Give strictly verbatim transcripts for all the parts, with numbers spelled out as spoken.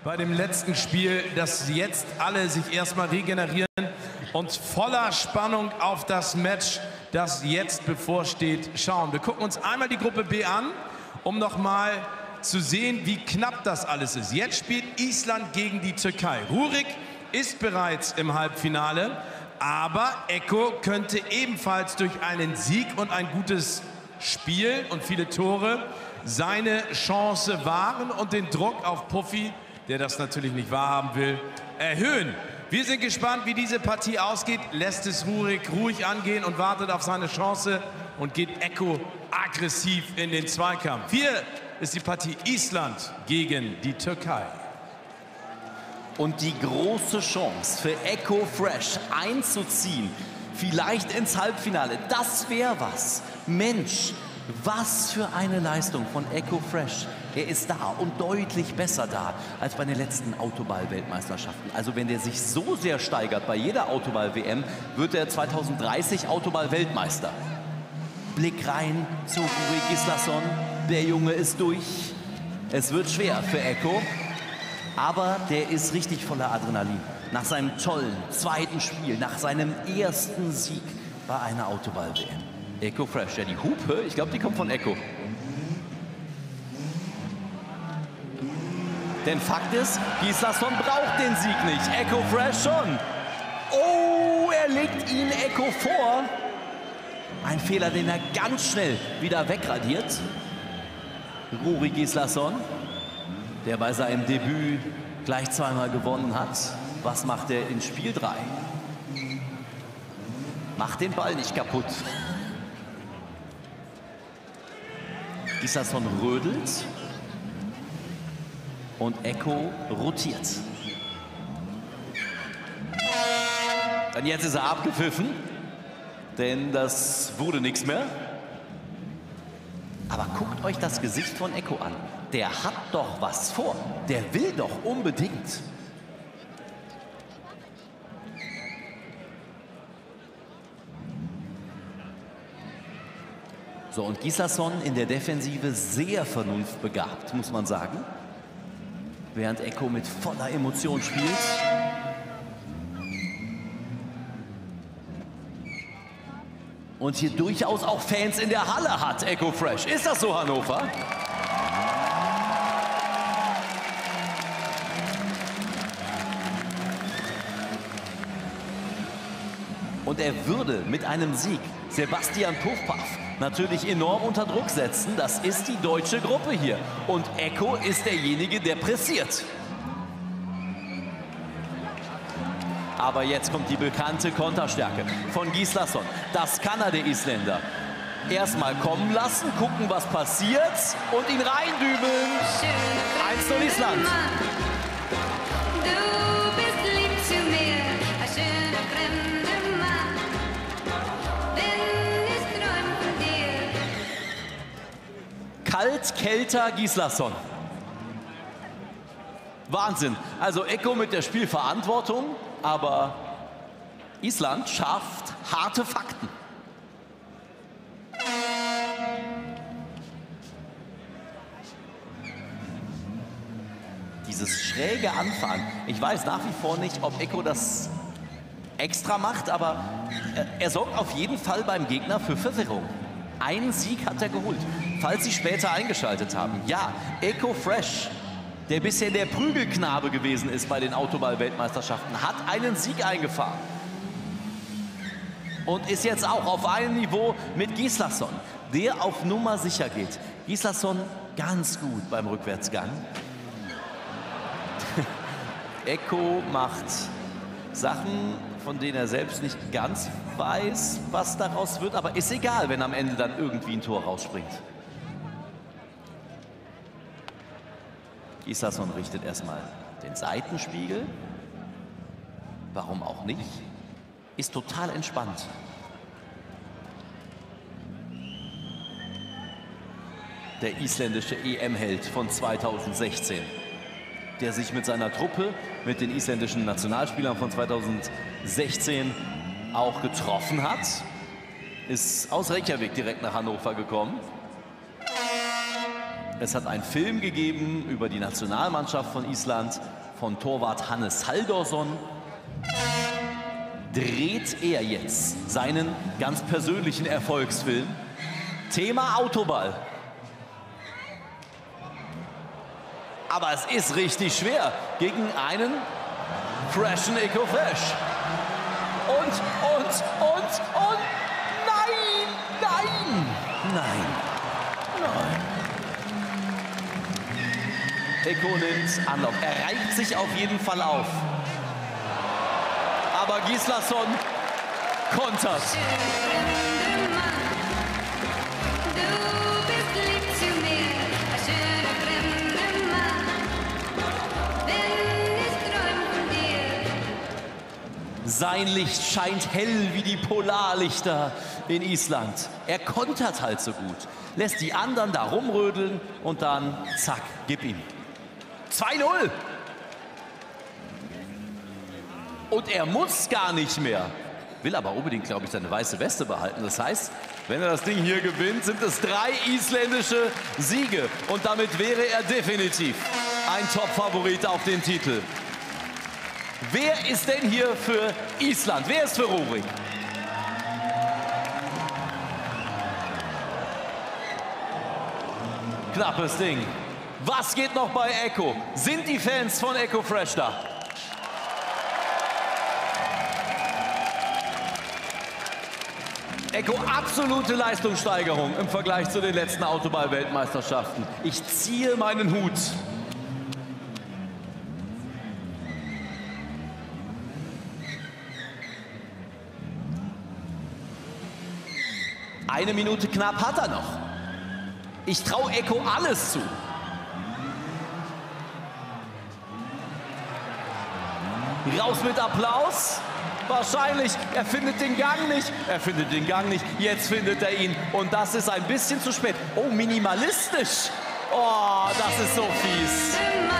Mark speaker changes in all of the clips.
Speaker 1: bei dem letzten Spiel, dass jetzt alle sich erstmal regenerieren und voller Spannung auf das Match, das jetzt bevorsteht, schauen. Wir gucken uns einmal die Gruppe B an, um nochmal zu sehen, wie knapp das alles ist. Jetzt spielt Island gegen die Türkei. Rurik ist bereits im Halbfinale, aber Eko könnte ebenfalls durch einen Sieg und ein gutes Spiel und viele Tore seine Chance wahren und den Druck auf Puffy, der das natürlich nicht wahrhaben will, erhöhen. Wir sind gespannt, wie diese Partie ausgeht. Lässt es Rurik ruhig angehen und wartet auf seine Chance und geht Eko aggressiv in den Zweikampf. Hier ist die Partie Island gegen die Türkei.
Speaker 2: Und die große Chance für Eko Fresh einzuziehen, vielleicht ins Halbfinale, das wäre was. Mensch, was für eine Leistung von Eko Fresh. Er ist da und deutlich besser da als bei den letzten Autoball-Weltmeisterschaften. Also wenn der sich so sehr steigert bei jeder Autoball-W M, wird er zwanzig dreißig Autoball-Weltmeister. Blick rein zu Rurik Gislason. Der Junge ist durch. Es wird schwer für Eko, aber der ist richtig voller Adrenalin. Nach seinem tollen zweiten Spiel, nach seinem ersten Sieg bei einer Autoball-W M. Eko Fresh, ja, die Hupe, ich glaube, die kommt von Eko. Denn Fakt ist, Gislason braucht den Sieg nicht. Eko Fresh schon. Oh, er legt ihn Eko vor. Ein Fehler, den er ganz schnell wieder wegradiert. Rurik Gislason, der bei seinem Debüt gleich zweimal gewonnen hat. Was macht er in Spiel drei? Macht den Ball nicht kaputt. Gislason rödelt. Und Eko rotiert. Und jetzt ist er abgepfiffen, denn das wurde nichts mehr. Aber guckt euch das Gesicht von Eko an. Der hat doch was vor. Der will doch unbedingt. So, und Gislason in der Defensive sehr vernunftbegabt, muss man sagen. Während Eko mit voller Emotion spielt. Und hier durchaus auch Fans in der Halle hat, Eko Fresh. Ist das so, Hannover? Und er würde mit einem Sieg Sebastian Puffpaff natürlich enorm unter Druck setzen. Das ist die deutsche Gruppe hier. Und Eko ist derjenige, der pressiert. Aber jetzt kommt die bekannte Konterstärke von Gislason. Das kann er, der Isländer. Erstmal kommen lassen, gucken, was passiert und ihn reindübeln. eins null Island. Kalt, kälter Gislason. Wahnsinn. Also Eko mit der Spielverantwortung, aber Island schafft harte Fakten. Dieses schräge Anfahren. Ich weiß nach wie vor nicht, ob Eko das extra macht, aber er, er sorgt auf jeden Fall beim Gegner für Verwirrung. Einen Sieg hat er geholt, falls Sie später eingeschaltet haben. Ja, Eko Fresh, der bisher der Prügelknabe gewesen ist bei den Autoball-Weltmeisterschaften, hat einen Sieg eingefahren. Und ist jetzt auch auf einem Niveau mit Gislason, der auf Nummer sicher geht. Gislason ganz gut beim Rückwärtsgang. Eko macht Sachen, von denen er selbst nicht ganz weiß, was daraus wird. Aber ist egal, wenn am Ende dann irgendwie ein Tor rausspringt. Gislason richtet erstmal den Seitenspiegel. Warum auch nicht? Ist total entspannt. Der isländische E M-Held von zweitausendsechzehn. Der sich mit seiner Truppe, mit den isländischen Nationalspielern von zweitausendsechzehn auch getroffen hat. Ist aus Reykjavik direkt nach Hannover gekommen. Es hat einen Film gegeben über die Nationalmannschaft von Island von Torwart Hannes Haldorsson dreht er jetzt seinen ganz persönlichen Erfolgsfilm. Thema Autoball. Aber es ist richtig schwer gegen einen freshen Eco Fresh. Und, und, und, und, nein, nein, nein, nein. Eco nimmt Anlauf. Er reibt sich auf jeden Fall auf. Aber Gislason kontert. Sein Licht scheint hell wie die Polarlichter in Island. Er kontert halt so gut. Lässt die anderen da rumrödeln und dann zack, gib ihm. zwei null. Und er muss gar nicht mehr. Will aber unbedingt, glaube ich, seine weiße Weste behalten. Das heißt, wenn er das Ding hier gewinnt, sind es drei isländische Siege. Und damit wäre er definitiv ein Top-Favorit auf den Titel. Wer ist denn hier für Island? Wer ist für Rúrik? Knappes Ding. Was geht noch bei Eco? Sind die Fans von Eco Fresh da? Eco, absolute Leistungssteigerung im Vergleich zu den letzten Autoball-Weltmeisterschaften. Ich ziehe meinen Hut. Eine Minute knapp hat er noch. Ich traue Eco alles zu. Raus mit Applaus. Wahrscheinlich, er findet den Gang nicht. Er findet den Gang nicht. Jetzt findet er ihn. Und das ist ein bisschen zu spät. Oh, minimalistisch. Oh, das ist so fies.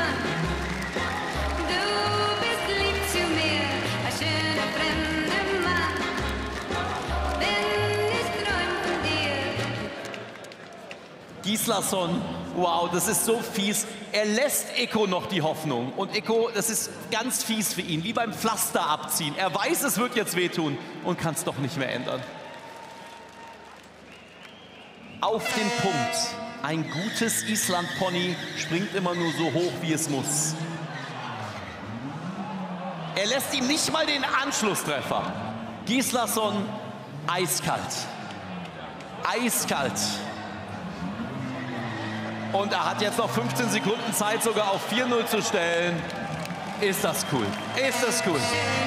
Speaker 2: Gislason, wow, das ist so fies. Er lässt Eco noch die Hoffnung. Und Eco, das ist ganz fies für ihn, wie beim Pflaster abziehen. Er weiß, es wird jetzt wehtun und kann es doch nicht mehr ändern. Auf den Punkt. Ein gutes Island-Pony springt immer nur so hoch, wie es muss. Er lässt ihm nicht mal den Anschlusstreffer. Gislason, eiskalt. Eiskalt. Und er hat jetzt noch fünfzehn Sekunden Zeit, sogar auf vier null zu stellen. Ist das cool? Ist das cool?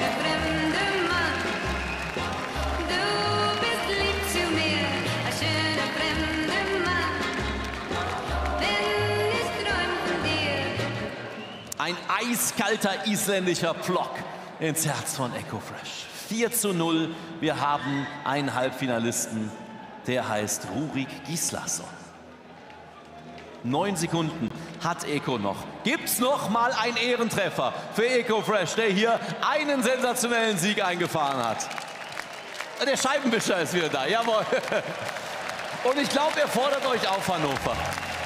Speaker 2: Ein eiskalter isländischer Pflock ins Herz von Eco Fresh. vier zu null. Wir haben einen Halbfinalisten, der heißt Rúrik Gíslason. Neun Sekunden hat Eco noch. Gibt's noch mal einen Ehrentreffer für Eco Fresh, der hier einen sensationellen Sieg eingefahren hat. Der Scheibenwischer ist wieder da, jawohl. Und ich glaube, er fordert euch auf, Hannover.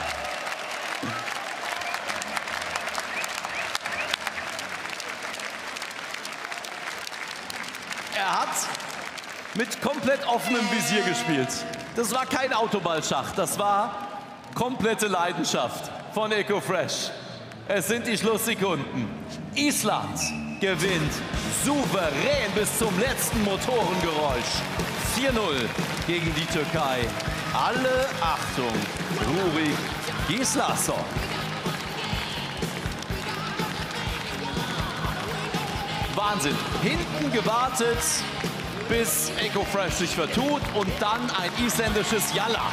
Speaker 2: Er hat mit komplett offenem Visier gespielt. Das war kein Autoballschach, das war komplette Leidenschaft von Eco Fresh. Es sind die Schlusssekunden. Island gewinnt souverän bis zum letzten Motorengeräusch. vier null gegen die Türkei. Alle Achtung, Rúrik Gíslason. Wahnsinn. Hinten gewartet, bis Eco Fresh sich vertut und dann ein isländisches Jalla.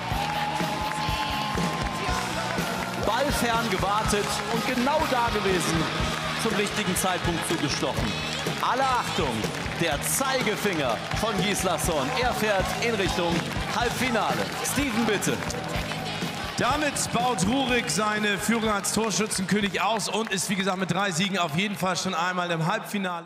Speaker 2: Ballfern gewartet und genau da gewesen, zum richtigen Zeitpunkt zugestochen. Alle Achtung, der Zeigefinger von Gíslason. Er fährt in Richtung Halbfinale. Steven, bitte.
Speaker 1: Damit baut Rúrik seine Führung als Torschützenkönig aus und ist, wie gesagt, mit drei Siegen auf jeden Fall schon einmal im Halbfinale.